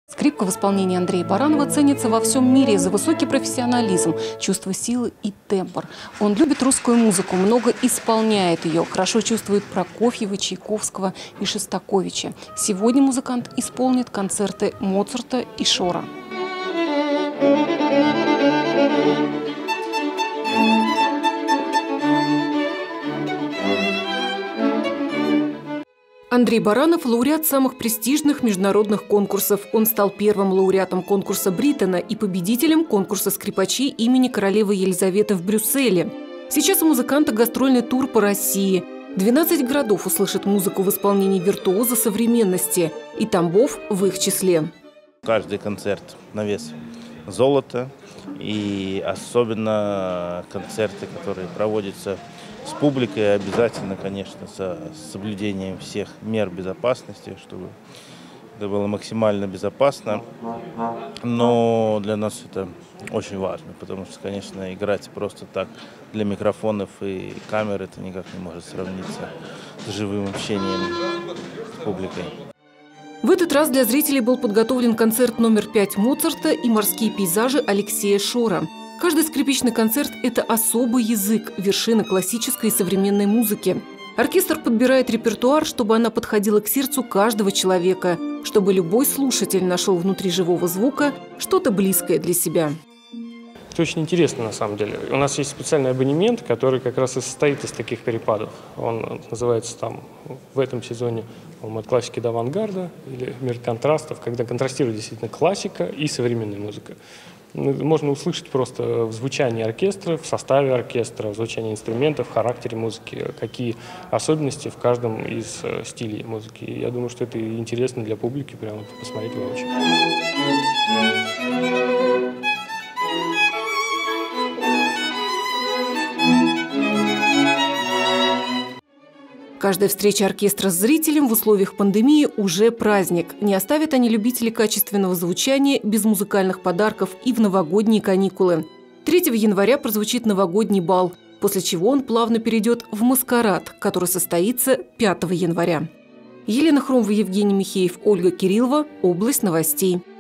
Скрипка в исполнении Андрея Баранова ценится во всем мире за высокий профессионализм, чувство силы и тембр. Он любит русскую музыку, много исполняет ее, хорошо чувствует Прокофьева, Чайковского и Шостаковича. Сегодня музыкант исполнит концерты Моцарта и Шора. Андрей Баранов – лауреат самых престижных международных конкурсов. Он стал первым лауреатом конкурса Бриттона и победителем конкурса скрипачей имени королевы Елизаветы в Брюсселе. Сейчас у музыканта гастрольный тур по России. 12 городов услышат музыку в исполнении виртуоза современности, и Тамбов в их числе. Каждый концерт на вес золота, и особенно концерты, которые проводятся с публикой, обязательно, конечно, с соблюдением всех мер безопасности, чтобы это было максимально безопасно. Но для нас это очень важно, потому что, конечно, играть просто так для микрофонов и камер это никак не может сравниться с живым общением с публикой. В этот раз для зрителей был подготовлен концерт номер 5 Моцарта и морские пейзажи Алексея Шора. Каждый скрипичный концерт – это особый язык, вершина классической и современной музыки. Оркестр подбирает репертуар, чтобы она подходила к сердцу каждого человека, чтобы любой слушатель нашел внутри живого звука что-то близкое для себя. Это очень интересно на самом деле. У нас есть специальный абонемент, который как раз и состоит из таких перепадов. Он называется там в этом сезоне от классики до авангарда или мир контрастов, когда контрастирует действительно классика и современная музыка. Можно услышать просто в звучании оркестра, в составе оркестра, в звучании инструментов, в характере музыки, какие особенности в каждом из стилей музыки. И я думаю, что это интересно для публики, прямо посмотреть воочию. Каждая встреча оркестра с зрителем в условиях пандемии уже праздник. Не оставят они любителей качественного звучания без музыкальных подарков и в новогодние каникулы. 3 января прозвучит новогодний бал, после чего он плавно перейдет в маскарад, который состоится 5 января. Елена Хромова, Евгений Михеев, Ольга Кириллова. Область новостей.